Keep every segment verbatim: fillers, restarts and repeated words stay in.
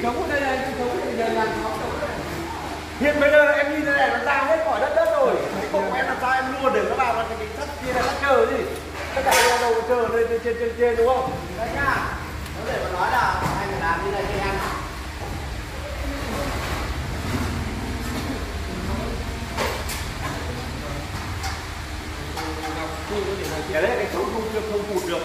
trống ở đây này, trống ở đây là nó trống này. Hiện bây giờ em nhìn thế này nó ra hết khỏi đất đất rồi. Cái bộ của em làm sao em luôn để nó vào vào cái sắt kia này, sắt chờ gì? Tất cả là đầu chờ lên trên trên trên trên đúng không? Đây nhá. Nó để mà nói là anh phải làm như này cho em. Cái đấy cái trống không chưa không phụt được.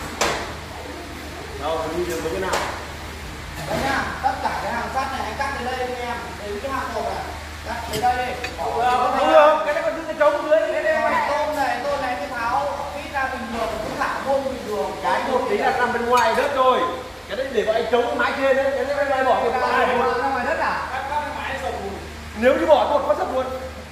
Đâu, đi được với cái nào? Đấy nhá, tất cả cái hàng sắt này anh cắt đến đây đi em, đến cái hàng cột này, cắt đến đây đi. Không được, cái này còn giữ cái trống dưới cái đây này. Tôn này, tôn này cái tháo kỹ ra bình thường, cũng thả môn bình thường. Cái một tí là nằm bên ngoài đất rồi. Cái đấy để bọn anh trống mái trên đấy, cái đấy bên ngoài bỏ cái mái này ra ngoài đất à? nếu như bỏ một có sập luôn.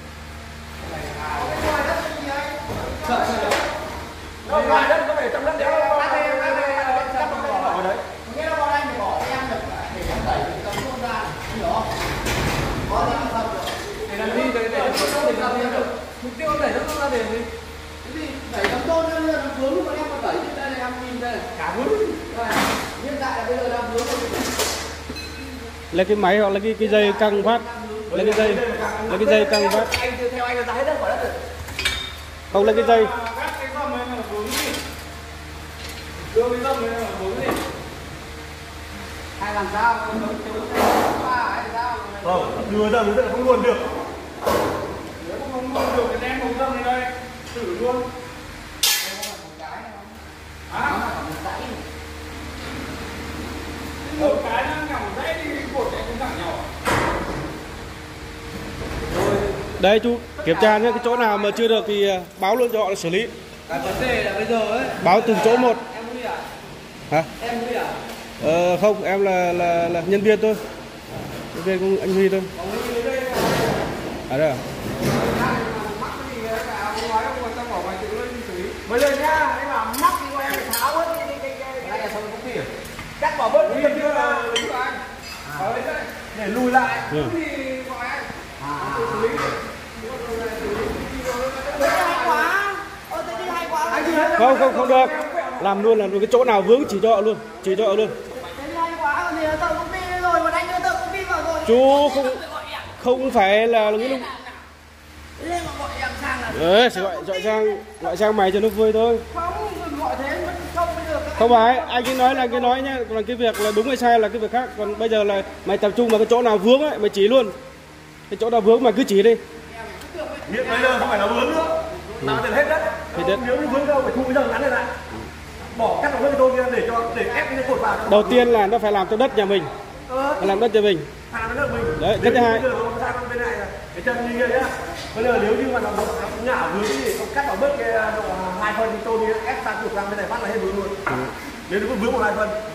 Bên ngoài đất gì anh? Sợ sợ. Nó ngoài đất nó phải trong đất để nó Cắt đi, cắt đi, cắt đi, bỏ vào đấy. nghĩa là bọn anh phải bỏ cho em được để em đẩy cái tấm tôn ra, hiểu không? Có gì mà sập được. Để làm gì, để để để làm gì được. Mục tiêu đẩy nó ra để gì? Cái gì? Đẩy tấm tôn ra là nó vướng nhưng mà em còn đẩy trên đây này em nhìn đây. Cả vướng. Hiện tại là bây giờ đang vướng rồi. Lấy cái máy hoặc là cái cái dây căng phát. Lấy cái dây, lấy cái dây căng phát. Anh theo anh là ra hết đất khỏi đất rồi. Không lấy cái dây. Các cái dầm này là vướng gì? Đưa cái dầm này là vướng gì? Hay làm sao? Hay sao? Không, đưa ra nó không luôn được. Nếu không không luôn được thì đem một dầm này đây. Thử luôn. Hả? Một cái nó nhỏng dãy thì cột này cũng thẳng nhau. Đây chú kiểm tra nhé, cái chỗ nào mà chưa được thì báo luôn cho họ là xử lý. Cái vấn đề là bây giờ ấy. Báo từng chỗ một. Em Huy à? Hả? Em Huy à? Ờ, không, em là là là nhân viên thôi. Nhân viên của anh Huy thôi. À đây à? Bây giờ nhá, anh bảo mắc thì em phải tháo hết cái cái cái cái này không có tiền. Cắt bỏ bớt đi chưa là đúng rồi anh. Ở đây để lùi lại. Ừ. Thì gọi anh. À. Xử lý. Thế hay quá. Ơ thế thì hay quá. Không, không, không được. Làm luôn, làm luôn cái chỗ nào vướng chỉ cho họ luôn, chỉ cho họ luôn. Thế thì hay quá, còn gì là tờ công ty rồi mà anh đưa tờ công ty vào rồi. Chú không không phải là cái lúc Thế mà gọi em sang là Đấy, sẽ gọi gọi sang gọi sang mày cho nó vui thôi. không, đừng gọi thế mất không bây giờ. Không phải, anh cứ nói là cái nói nhá, còn cái việc là đúng hay sai là cái việc khác. Còn bây giờ là mày tập trung vào cái chỗ nào vướng ấy, mày chỉ luôn. Cái chỗ nào vướng mà cứ chỉ đi. Hiện bây giờ không phải là vướng nữa. Nào tiền hết đất. Hết đất. Nếu như vướng đâu phải thu cái dần ngắn này lại. Bỏ cắt vào cái tôn kia để cho để ép cái cột vào. Đầu tiên là nó phải làm cho đất nhà mình. Ờ. Phải làm đất nhà mình. Làm cái đất mình. Đấy, cái thứ hai. Bây giờ nó sang bên này là cái chân như vậy nhá. Bây giờ nếu như mà nó nó nhả vướng thì ông cắt vào bớt cái độ hai phân thì tôn đi ép sang cột sang bên này phát là hết vướng luôn. Ừ. Nếu nó vướng một hai phân